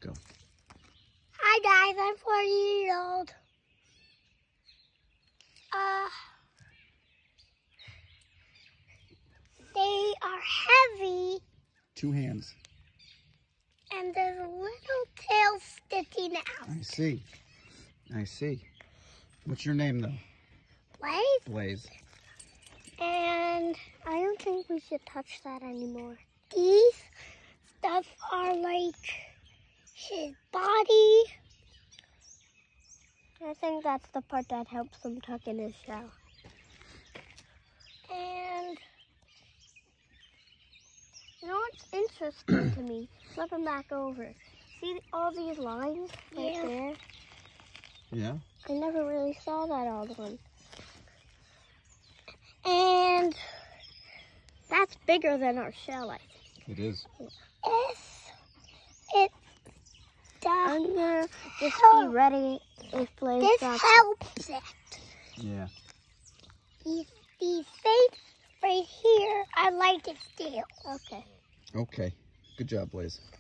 go. Hi guys, I'm 4 years old. They are heavy. 2 hands. And there's a little tail sticking out. I see. I see. What's your name though? Blaze? Blaze. And I don't think we should touch that anymore. These stuff are like his body. I think that's the part that helps him tuck in his shell. And you know what's interesting to me? Flip him back over. See all these lines right there? Yeah. I never really saw that all the time. And that's bigger than our shell, I think. It is. I'm gonna just be ready if Blaze this helps it. Yeah. These things right here, I like it still. Okay. Okay. Good job, Blaze.